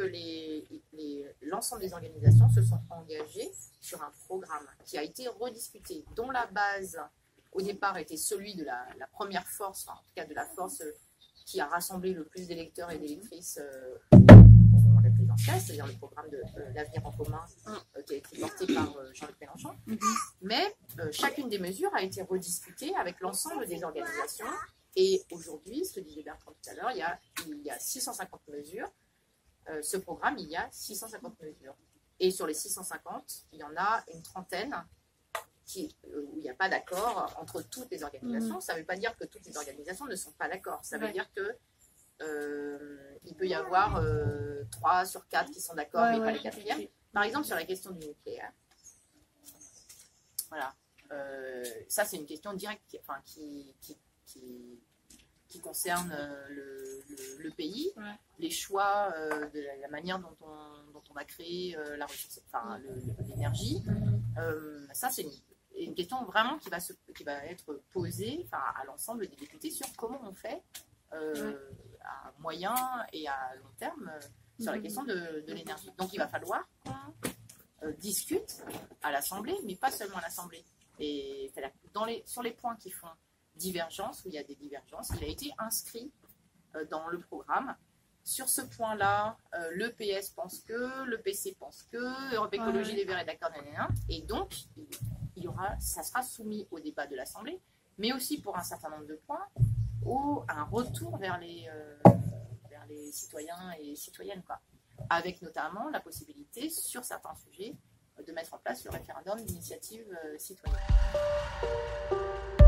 l'ensemble des organisations se sont engagées sur un programme qui a été rediscuté, dont la base, au départ, était celui de la première force, enfin, en tout cas de la force qui a rassemblé le plus d'électeurs et d'électrices au moment de la présidentielle, c'est-à-dire le programme de l'avenir en commun qui a été porté par Jean-Luc Mélenchon. Mais chacune des mesures a été rediscutée avec l'ensemble des organisations. Et aujourd'hui, ce que disait Bertrand tout à l'heure, il y a 650 mesures. Ce programme, il y a 650 mesures. Et sur les 650, il y en a une trentaine où il n'y a pas d'accord entre toutes les organisations. Ça ne veut pas dire que toutes les organisations ne sont pas d'accord. Ça veut dire que il peut y avoir 3 sur 4 qui sont d'accord, mais pas les quatrièmes. Par exemple, sur la question du nucléaire. Voilà. Ça, c'est une question directe qui concerne le pays, les choix de la manière dont on va créer l'énergie. Ça, c'est une question vraiment qui va être posée à l'ensemble des députés sur comment on fait à moyen et à long terme sur la question de l'énergie. Donc, il va falloir qu'on discute à l'Assemblée, mais pas seulement à l'Assemblée. Et sur les points qui font divergence, où il y a des divergences, il a été inscrit dans le programme. Sur ce point-là, le PS pense que, le PC pense que, Europe Écologie Les Verts est d'accord, et donc ça sera soumis au débat de l'Assemblée, mais aussi pour un certain nombre de points, un retour vers les citoyens et citoyennes, avec notamment la possibilité, sur certains sujets, de mettre en place le référendum d'initiative citoyenne.